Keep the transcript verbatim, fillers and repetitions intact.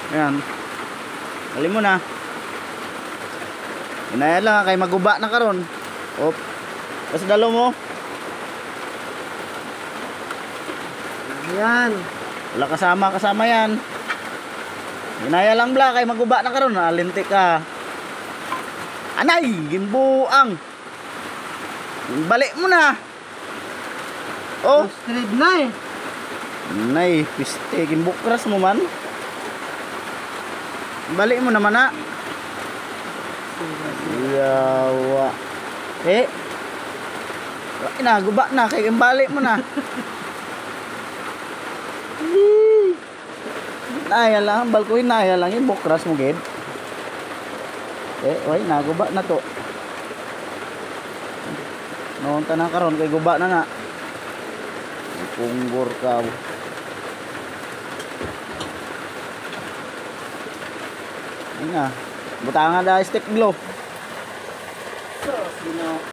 Ayan. Dali mo na. Inaya lang kay maguba na karon. Op. Tapos dalo mo. Ayan. Wala kasama kasama yan. Inaya lang bla kay maguba na karon. Nalintik ka. Anay, gimbuang. Balik mo na. Oh, Straight na eh. nay, piste gimbukras mo man. Balik mo naman na. Yawa. Eh. Inaguba na kay balik mo na. Naya lang, balkoy naya lang yung bukras mo gid. Eh, way naguba na to. Noon ta na karon kay guba na na. Punggor ka. Ayun na. Butangan na stick glow. So, sino